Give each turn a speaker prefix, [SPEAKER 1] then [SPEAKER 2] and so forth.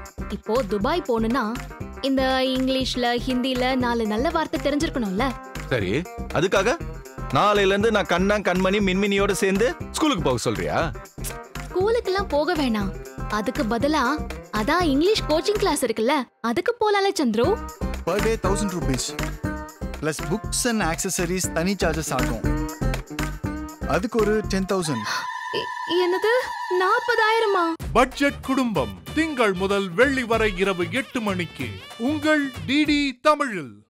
[SPEAKER 1] இப்போ துபாய் போகணும்னா இந்த இங்கிலீஷ்ல ஹிந்தில 4 நல்ல வார்த்தை தெரிஞ்சிருக்கணும்ல.
[SPEAKER 2] சரி, அதுக்காக நாளையில இருந்து நான் கண்ணா கண்மணி மின்மினியோட சேர்ந்து ஸ்கூலுக்கு போக சொல்றியா?
[SPEAKER 1] ஸ்கூலுக்குலாம் போக வேணாம், அதுக்கு பதிலா அதான் இங்கிலீஷ் கோச்சிங் கிளாஸ் இருக்குல்ல, அதுக்கு போலால Chandru.
[SPEAKER 3] per day 1000 rupees plus books and accessories தனி சார்ஜஸ் ஆகும். அதுக்கு ஒரு 10,000.
[SPEAKER 1] என்னது 40,000மா?
[SPEAKER 4] பட்ஜெட் குடும்பம் திங்கள் முதல் வெள்ளி வரை இரவு 8 மணிக்கு உங்கள் டிடி தமிழில்.